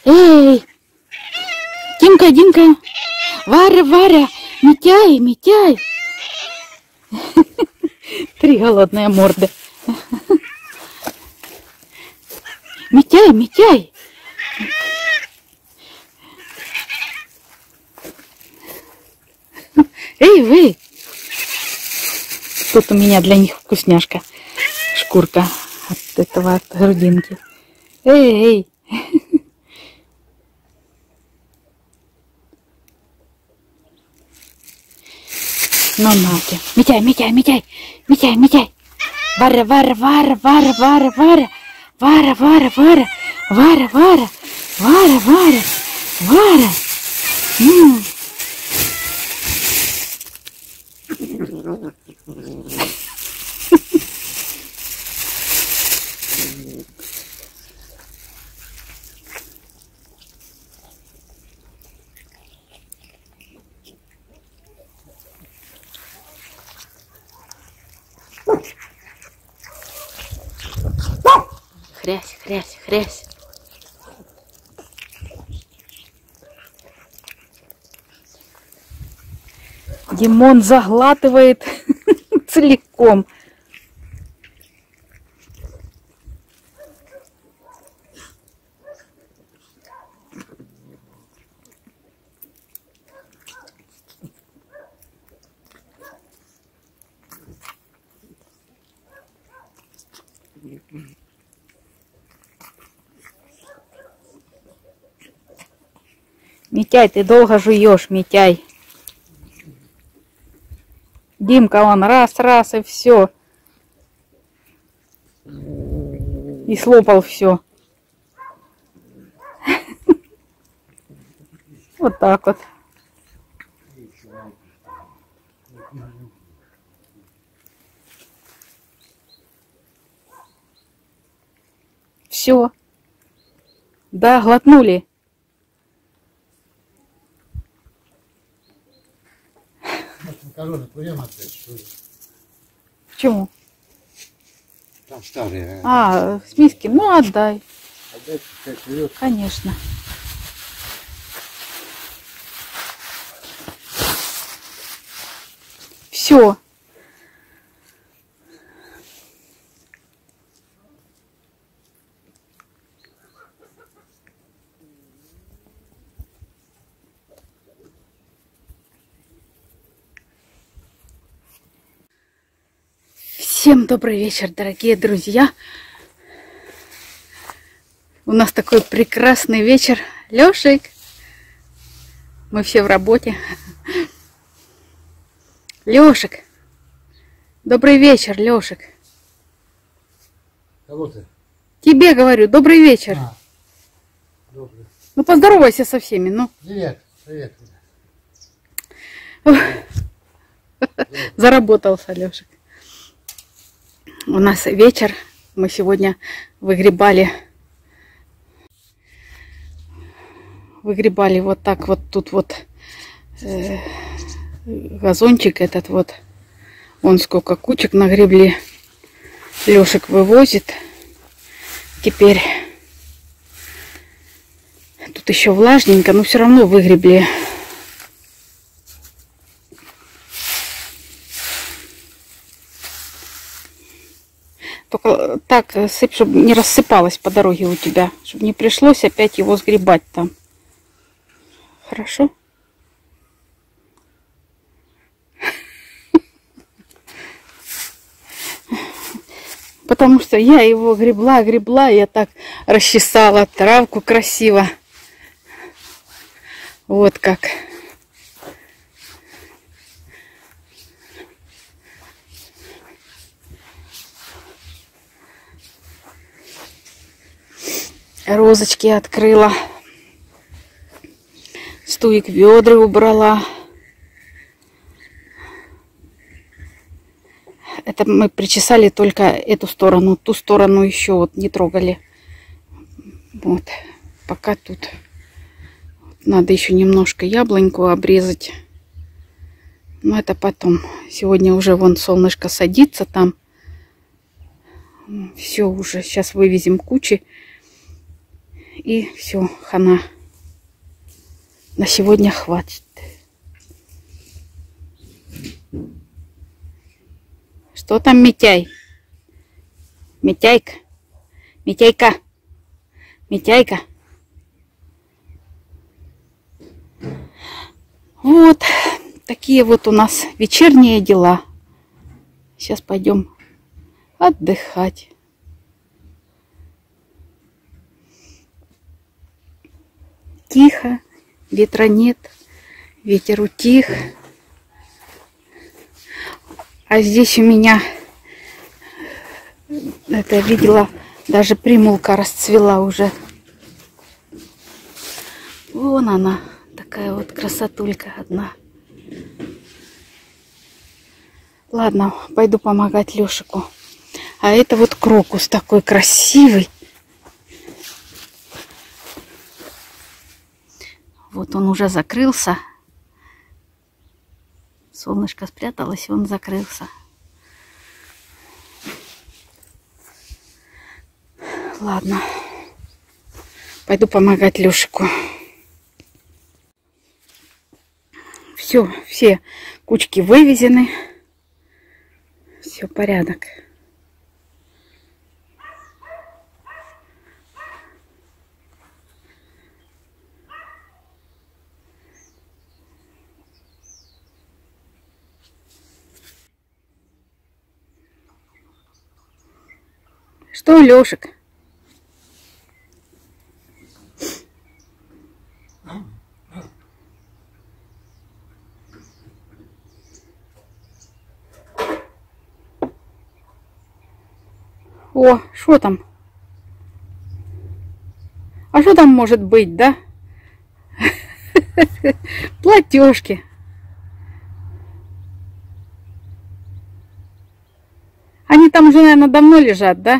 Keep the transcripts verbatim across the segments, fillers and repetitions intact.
Эй! Димка, Димка! Варя, Варя! Митяй, Митяй! Три голодные морды. Митяй, Митяй! Эй, вы! Тут у меня для них вкусняшка. Шкурка от этого, от грудинки. Эй, эй! Ну, нате. Митяй, Митяй, Митяй! Митяй, Митяй! Варя, Варя, Варя, Варя, Варя, Варя! Варя, Варя, Варя! Варя, Варя! Варя, Варя! Варя! М-м. Хрясь, хрясь, хрясь. Димон заглатывает целиком. Митяй, ты долго жуешь, Митяй. Димка, он раз, раз и все. И слопал все. Вот так вот. Все. Да, глотнули. Почему? Там старые. А, с миски. Ну, отдай. Отдай, пускай клюет. Конечно. Все. Всем добрый вечер, дорогие друзья. У нас такой прекрасный вечер. Лешик. Мы все в работе. Лешик. Добрый вечер, Лешик. Кого ты? Тебе говорю, добрый вечер. А, добрый. Ну поздоровайся со всеми, ну. Привет, привет. Заработался, Лешик. У нас вечер. Мы сегодня выгребали. Выгребали вот так вот тут вот э, газончик этот вот. Вон сколько кучек нагребли. Лешек вывозит. Теперь тут еще влажненько, но все равно выгребли. Только так сыпь, чтобы не рассыпалось по дороге у тебя. Чтобы не пришлось опять его сгребать там. Хорошо? Потому что я его гребла, гребла, я так расчесала травку красиво. Вот как. Розочки открыла. Стуик ведра убрала. Это мы причесали только эту сторону. Ту сторону еще вот не трогали. Вот. Пока тут надо еще немножко яблоньку обрезать. Но это потом. Сегодня уже вон солнышко садится там. Все уже. Сейчас вывезем кучи. И все, хана. На сегодня хватит. Что там, Митяй? Митяйка? Митяйка? Митяйка? Вот такие вот у нас вечерние дела. Сейчас пойдем отдыхать. Тихо, ветра нет, ветер утих. А здесь у меня, это видела, даже примулка расцвела уже. Вон она, такая вот красотулька одна. Ладно, пойду помогать Лешику. А это вот крокус такой красивый. Вот он уже закрылся. Солнышко спряталось, и он закрылся. Ладно. Пойду помогать Лешику. Все, все кучки вывезены. Все, порядок. Что, Лешек? О, что там? А что там может быть, да? Платежки. Они там уже, наверное, давно лежат, да?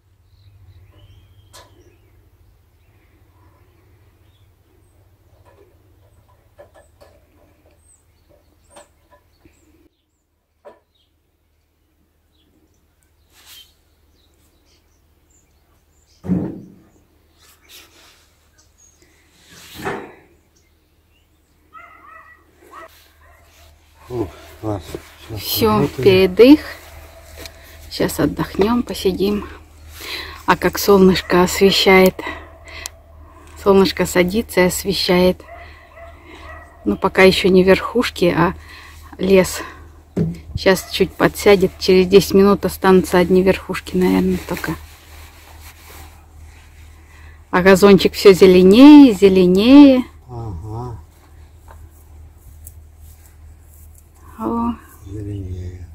Фу, класс. Все, передых. Сейчас отдохнем, посидим. А как солнышко освещает. Солнышко садится и освещает. Ну, пока еще не верхушки, а лес. Сейчас чуть подсядет. Через десять минут останутся одни верхушки, наверное, только. А газончик все зеленее, зеленее. Ага. О, Зеленее.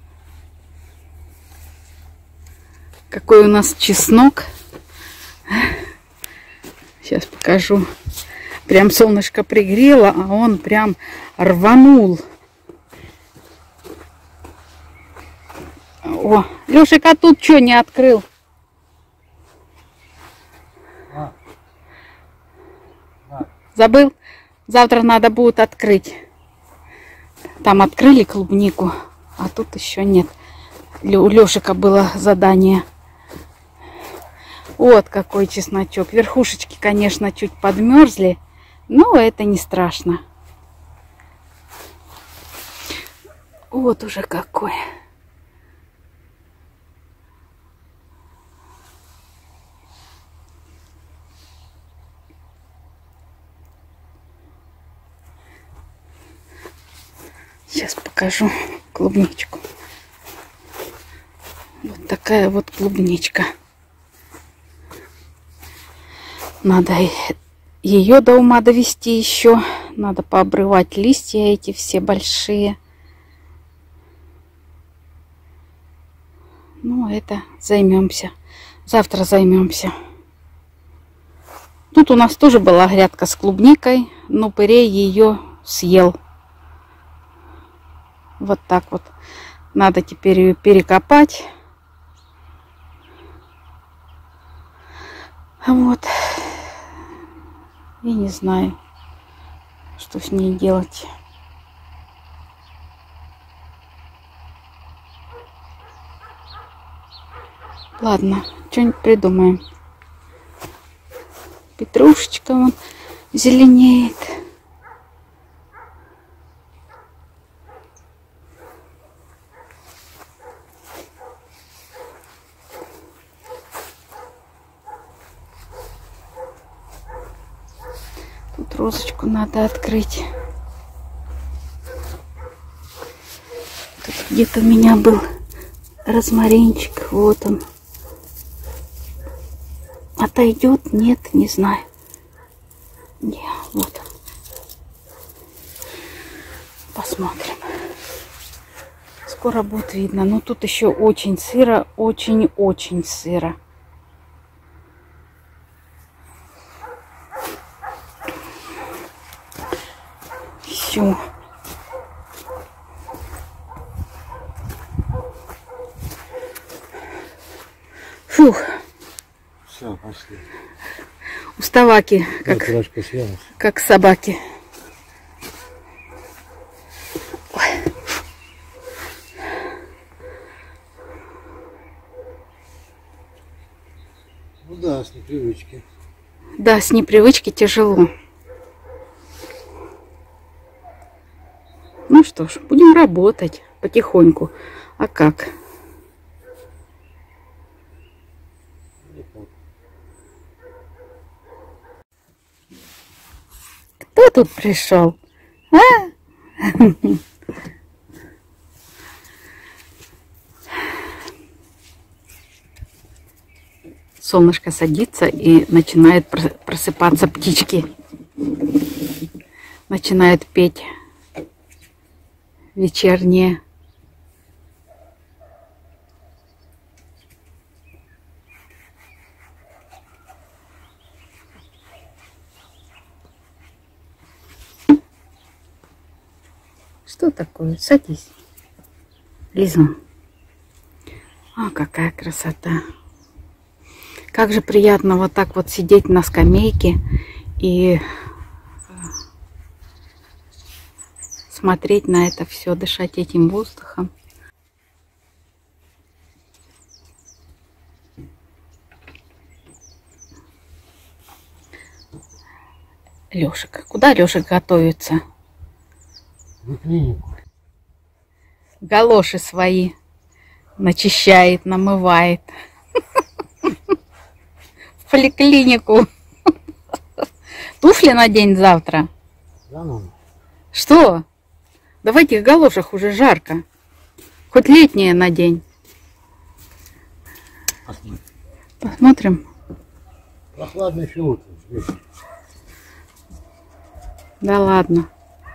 какой у нас чеснок. Сейчас покажу. Прям солнышко пригрело, а он прям рванул. О, Лешик, а тут что не открыл? А. А. Забыл? Завтра надо будет открыть. Там открыли клубнику, а тут еще нет. У Лешика было задание. Вот какой чесночок. Верхушечки, конечно, чуть подмерзли, но это не страшно. Вот уже какой. Сейчас покажу клубничку. Вот такая вот клубничка. Надо ее до ума довести еще. Надо пообрывать листья эти все большие. Ну, это займемся. Завтра займемся. Тут у нас тоже была грядка с клубникой, но пырей ее съел. Вот так вот. Надо теперь ее перекопать. Вот. Я не знаю, что с ней делать. Ладно, что-нибудь придумаем. Петрушечка вон зеленеет. Тут розочку надо открыть. Тут где-то у меня был розмаринчик. Вот он. Отойдет? Нет, не знаю. Не, вот. Посмотрим. Скоро будет видно. Но тут еще очень сыро, очень-очень сыро. Все. Фух. Все, пошли. Уставаки, как, как собаки. Ой. Ну да, с непривычки. Да, с непривычки тяжело. Ну что ж, будем работать потихоньку. А как? Кто тут пришел? А? Солнышко садится и начинают просыпаться птички. Начинают петь вечерние. Что такое? Садись. Лиза. А, какая красота. Как же приятно вот так вот сидеть на скамейке и смотреть на это все, дышать этим воздухом. Лешек. Куда Лешек готовится? В клинику. Галоши свои начищает, намывает. В поликлинику. Туфли надень завтра. Да, мама? Что? Да в этих галошах уже жарко. Хоть летние надень. Посмотрим. Посмотрим. Прохладно еще утром. Да ладно.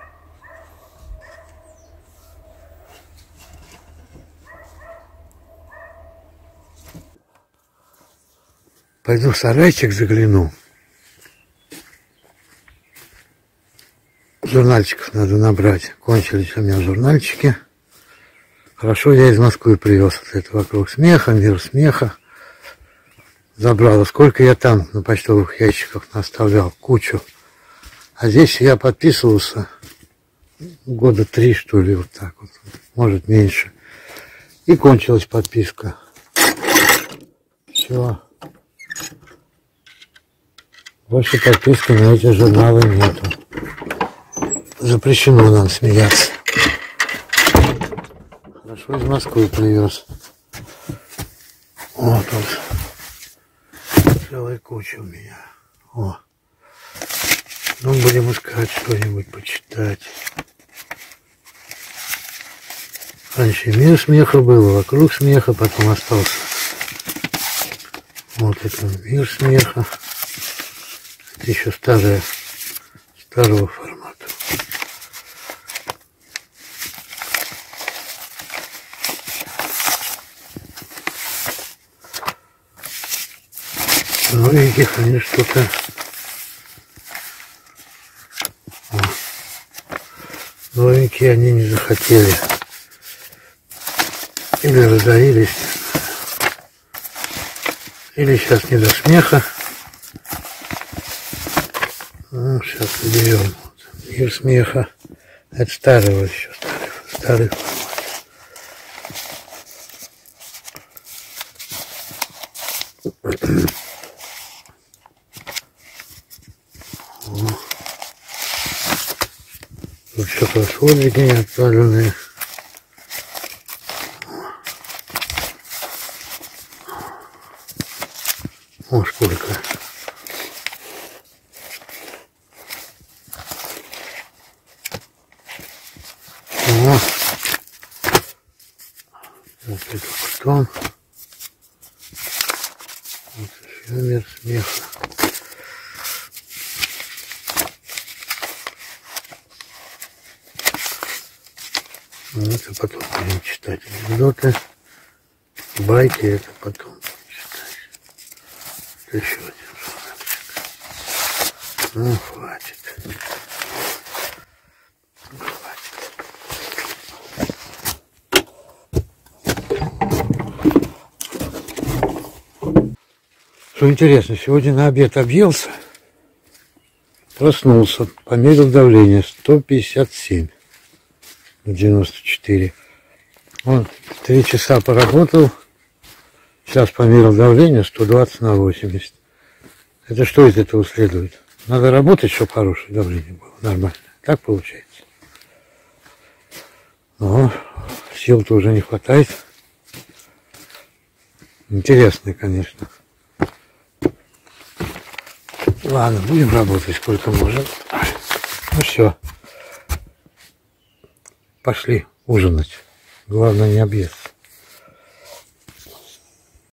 Пойду в сарайчик загляну. Журнальчиков надо набрать. Кончились у меня журнальчики. Хорошо, я из Москвы привез вот это «Вокруг смеха», «Мир смеха». Забрал. Сколько я там на почтовых ящиках наставлял. Кучу. А здесь я подписывался года три, что ли, вот так вот. Может, меньше. И кончилась подписка. Все. Больше подписки на эти журналы нету. Запрещено нам смеяться. Хорошо, из Москвы привез. Вот тут целая куча у меня. О. Ну, будем искать что-нибудь почитать. Раньше «Мир смеха» было, «Вокруг смеха», потом остался. Вот это «Мир смеха». Это еще старое, старого формата. Новеньких они что-то... Новенькие они не захотели. Или разорились. Или сейчас не до смеха. Ну, сейчас уберем. «Мир смеха». Это старого еще, старый, старый формат. флажолики не отправленные. О, сколько. О. Вот это потом. Вот еще мир смеха. Ну, это потом будем читать анекдоты, байки, это потом будем читать. Это еще один журнальчик. Ну, хватит. Хватит. Что интересно, сегодня на обед объелся, проснулся, померил давление сто пятьдесят семь. девяносто четыре. Вот, три часа поработал. Сейчас померил давление сто двадцать на восемьдесят. Это что из этого следует? Надо работать, чтобы хорошее давление было. Нормально. Так получается. Но сил-то уже не хватает. Интересно, конечно. Ладно, будем работать сколько можем. Ну все. Пошли ужинать. Главное не объесть.